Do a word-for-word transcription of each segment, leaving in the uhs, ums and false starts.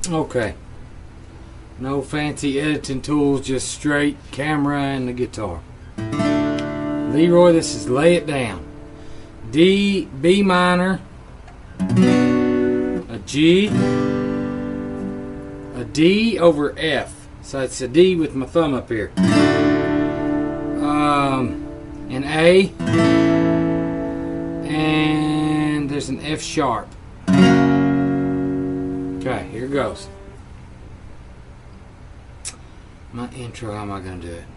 Okay. No fancy editing tools, just straight camera and the guitar. Leroy, this is Lay It Down. D, B minor, a G, a D over F. So it's a D with my thumb up here. Um, an A, and there's an F sharp. Okay, here goes. My intro, how am I going to do it?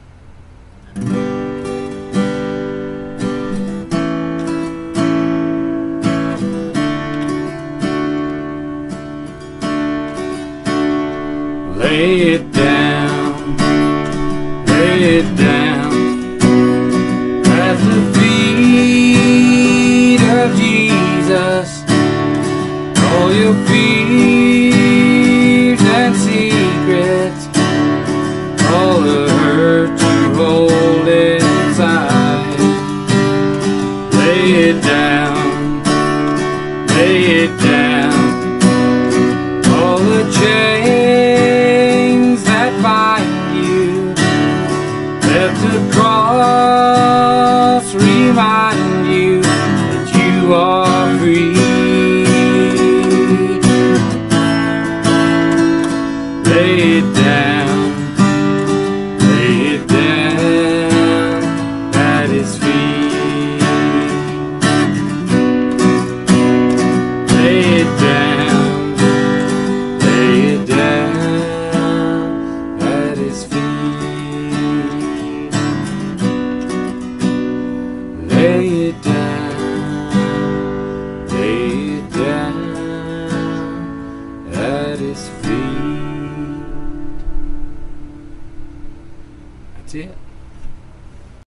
Lay it down, lay it down at the feet of Jesus. All your fears and secrets, all the hurt you hold inside. Lay it down, lay it down. All the chains that bind you, let the cross remind you that you are free. Lay it down, lay it down at His feet. Lay it down, lay it down at His feet. Lay it down, lay it down at His feet. That's it.